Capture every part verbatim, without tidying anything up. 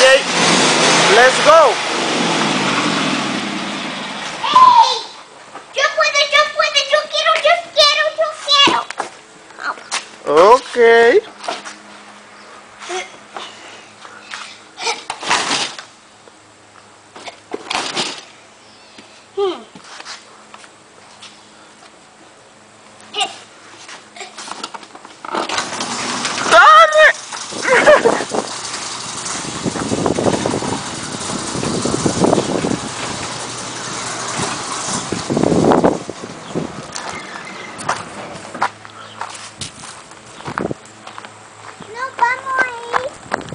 Jay. Let's go. ¡Ey! Yo puedo, yo puedo, yo quiero, yo quiero, yo quiero. Okay. Hmm. Nos vamos a ir.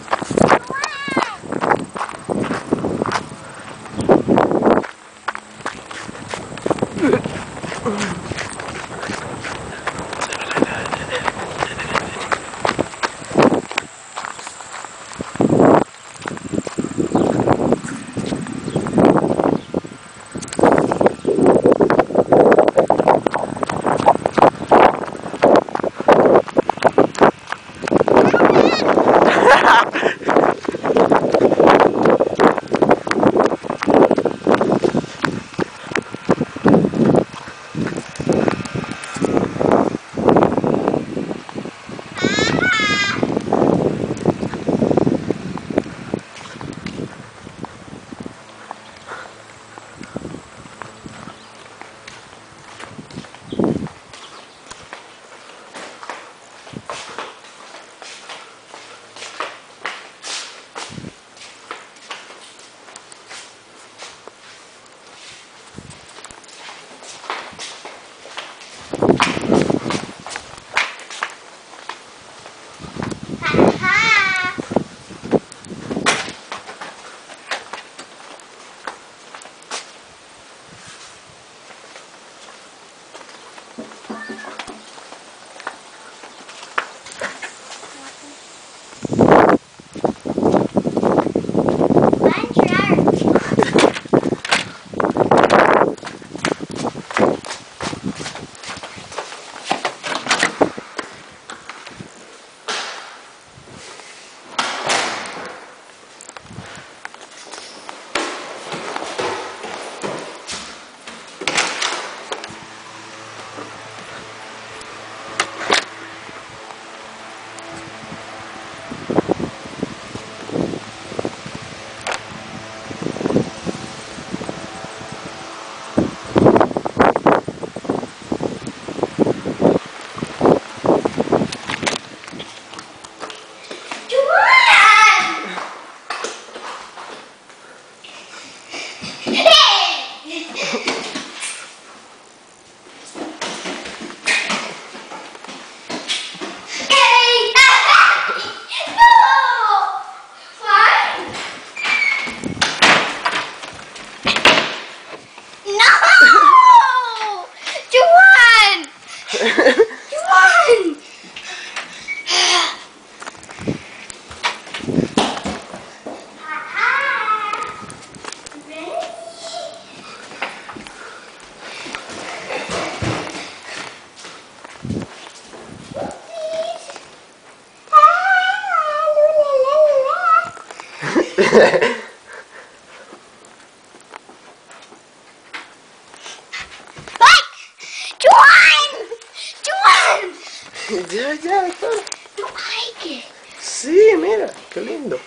Ya, ya, está. No hay que. Sí, mira, qué lindo.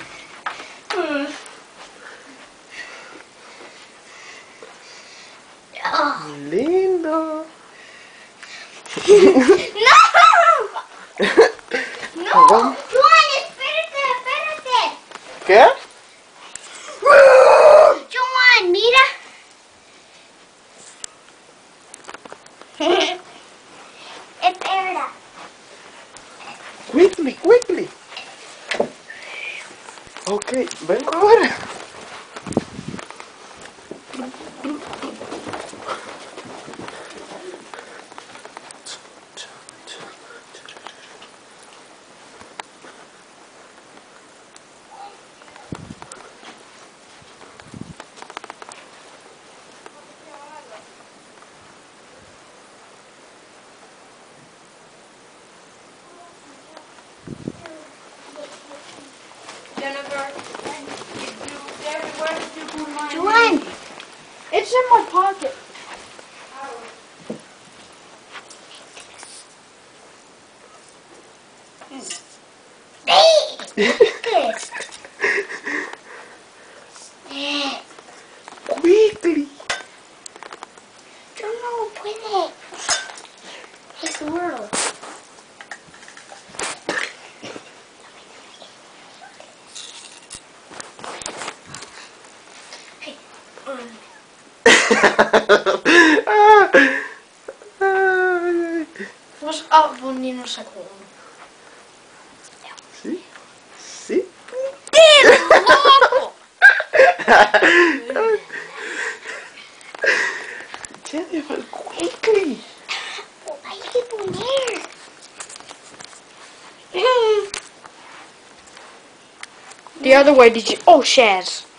Mm. Oh. Lindo. ¡No! ¡No! Vamos. Juan, espérate, espérate. ¿Qué? Juan, mira. Espera. Quickly, quickly. Ok, vengo ahora. Jennifer. It's in my pocket. Quickly. Yo no puede. Es duro. Hey, um, Ah. Ay. What's up, Bondino Second? Sí. Sí. Jennifer, quickly. oh, hay que poner. The other way, did you? Oh, shares.